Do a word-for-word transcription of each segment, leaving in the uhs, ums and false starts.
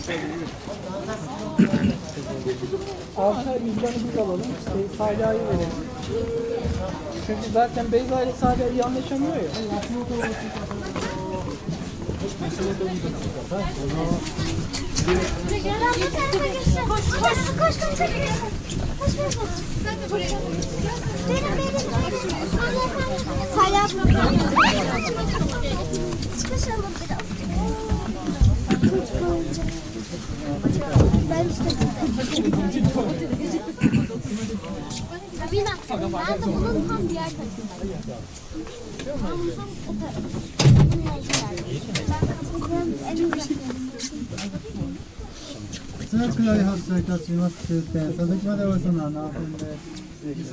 Arka yüzlerini biz alalım. Şey, Saliha'yı verelim. Çünkü zaten Beyza ile Salih iyi anlaşamıyor ya. Koş koş koş koş koş. Benim benim. Salih çıkışalım biraz. Ben işte Mina, ben de bunun tam diğer tarafındayım. Ben bunun tam o tarafındayım. スナックより発車いたします。終点、佐々木までおよそななふんです。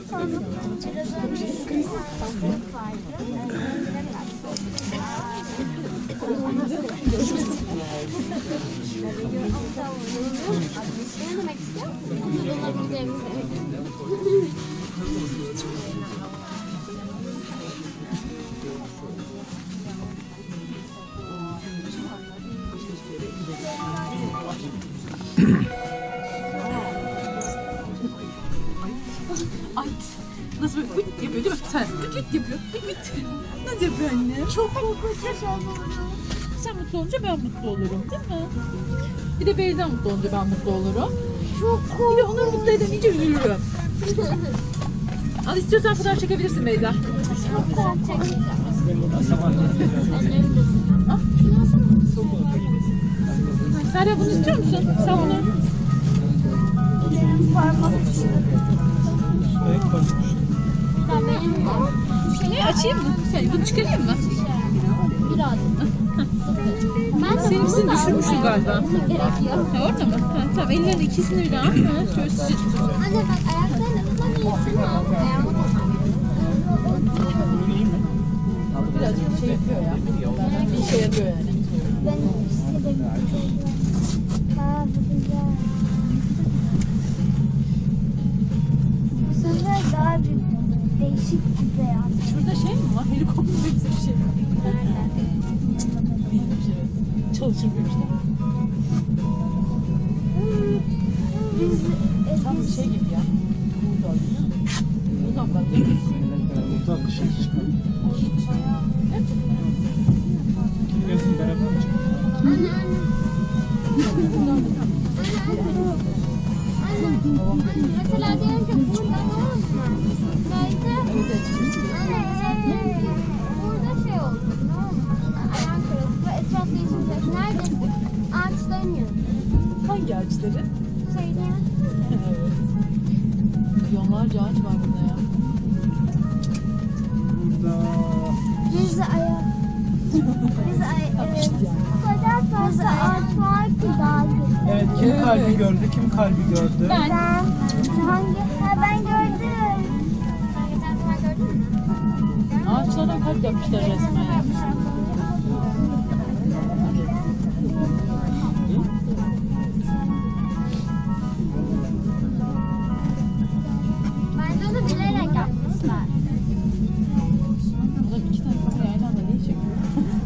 Ay nasıl böyle bıt yapıyor değil mi? Sen bıt bıt yapıyor. Bıt bıt. Nasıl yapıyor anne? Çok korkunç Sen mutlu olunca ben mutlu olurum değil mi? Bir de Beyza mutlu olunca ben mutlu olurum. Çok Bir de onları mutlu edemeyince üzülürüm. Al istiyorsan fotoğraf çekebilirsin Beyza. Al. Serra bunu istiyor musun? Sen bunu. Ne açayım mı? Şey, bunu çıkarayım mı? Biraz. Ben de Seninkisini düşürmüşsün galiba. gerekiyor. Ha, orada mı? Ha, tamam ellerini ikisini birden al. Ha, şöyle sıcak tut. Anne bak ayaklarını ıslatıyorsun ama ayağımı Birazcık şey yapıyor ya. Bir işe yarıyor yani. Ben istemiyorum. Ha bu güzel. Bu sefer daha bir değişik bir beyaz. Şurada şey mi var? Helikopter bir şey. Çalışır bir işte. Biz, e, Tam bir şey gibi ya. Buradan değil mi? Buradan bak. Uzak şey çıkıyor. Yazın beraber mi çıkıyor? Anne anne. Anne, mesela diyelim ki burada ne olmuş? Belki anne, burada şey oldu. Ne olmuş? Ayağın kırıldı ve etrafta yeşil. Neredesin? Ağaçların yanında. Hangi ağaçları? Şeyde. Evet. Milyonlarca ağaç var burada ya. Burada Biz ayağı. Biz ayağı. Bu kadar fazla ağaç var ki daha güzel. evet, kim kalbi gördü? Kim kalbi gördü? Ben. Ben hangi? Ha ben gördüm. Sen geçen sefer gördün mü? Ağaçlardan kalp yapmışlar resmen ya. Bence onu bilerek yapmışlar. Burada iki tane kamera aynı anda niye çekiyor?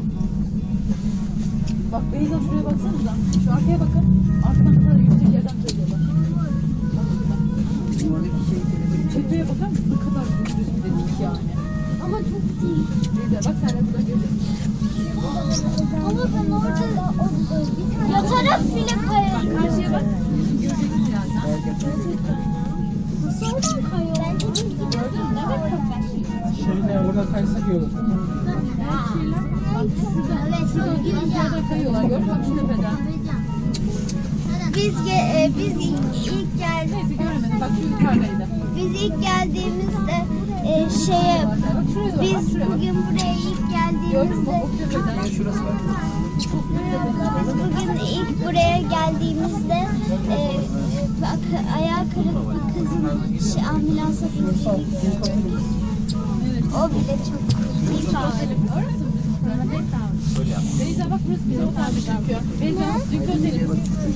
Bak Beyza şuraya baksanıza. Şu arkaya bakın. Arkadan kadar yüksek yerden söylüyorlar. Bak şurada. Tepeye bakar mısın? Ne kadar düz bir de dik yani. Ama çok değil. Beyza bak sen de buradan görüyorsun. Ama ben orada yatarak bile kayarım. Karşıya bak. Göreceksin birazdan. Nasıl oradan kayıyor? Bence de Gördün mü? Ne kadar korkak. Şöyle orada kaysak iyi olur. Bak şuradan. Evet, Şuradan gidip yerden kayıyorlar. Gördün mü? Şu tepeden. Biz ge- e, biz ilk, ilk geldik. Neyse göremedim. Bak şu yukarıdaydı. Biz ilk geldiğimizde e, şeye Bak şuraya doğru. Bak biz şuraya bak. bugün buraya ilk Gördün mü? geldiğimizde O tepeden. Şurası var. biz bugün ilk buraya geldiğimizde e, bak ayağı kırık bir kızın şey, ambulansa bindiğini gördük. O bile çok iyi. Orası mı? Beyza bak burası bizim otelde çıkıyor. Beyza dünkü otelimiz.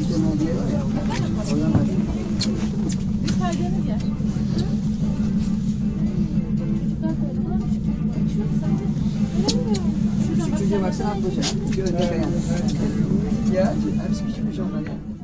Biz kaydığımız yer. Üçüncü baksana atlaşa. Önce kayan. Ya. Bence hepsi küçükmüş onlar ya.